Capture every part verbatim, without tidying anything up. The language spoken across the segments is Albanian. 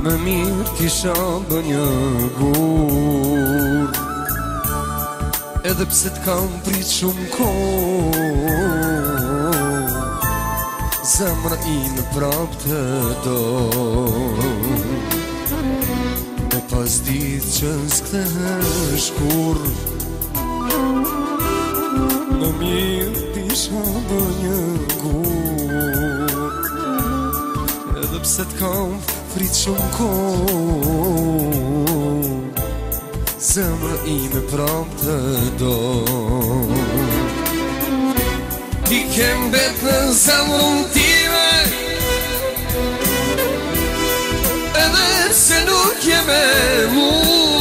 Më mirë kisha bë një gur, edhe pse t'kam prit shumë kohë, zemra ime prap të do. Me pas ditë që s'kthehesh kur, më mirë kisha bë një gur, edhe pse t'kam prit shumë kohë, zemra ime prap të do. Ti ke mbet në zemrën time, edhe se nuk je me mu,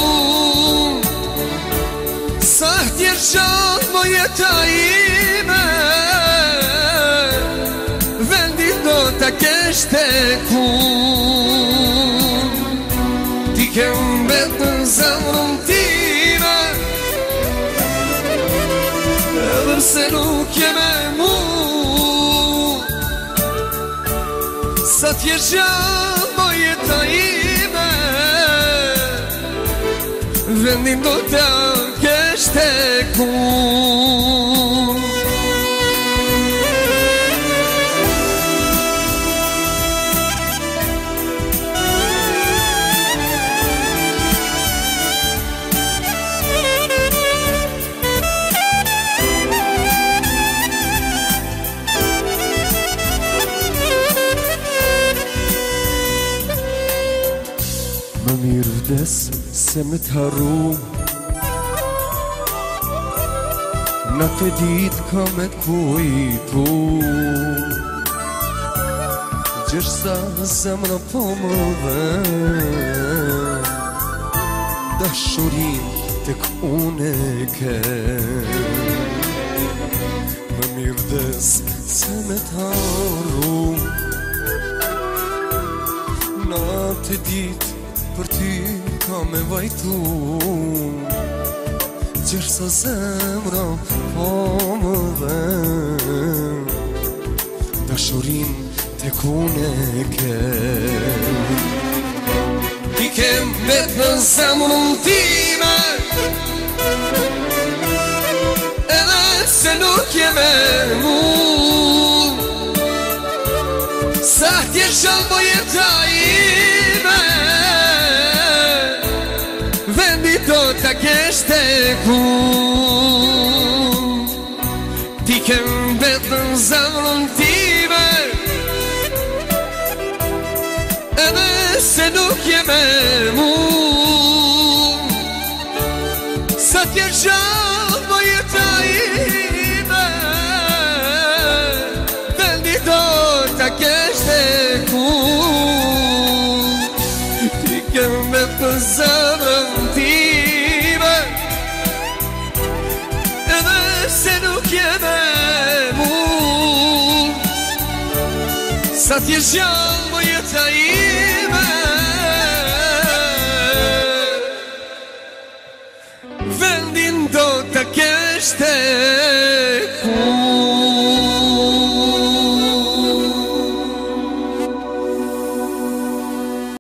sa tjerë qatë më jeta ime, vendit do t'a kesh tekun. Ti ke mbet në zemrën time, edhe se nuk je me mu, sa tjerë qatë më jeta ime, vendin do t'a kesh tekun. Më mirë vdes se me t'harru, në të ditë ka me t'kujtu, gjesh sa zemra po më ven, dashurin tek unë e ke. Më mirë vdes se me t'harru, në të ditë për ty ka me vajtu, gjesh sa zemra po më ven, dashurin tek unë e ke. Ti ke mbet në zemrën time, edhe se nuk je me mu, sa tjerë qatë më jeta ime, vendit do t'a kesh tekun. Ti ke mbet në zemrën time, edhe se nuk je me mu, sa tjerë qatë më jeta ime, vendit do t'a kesh tekun. Ti ke mbet në zemrën time, edhe se nuk je me mu, sa tjerë qatë më jeta ime,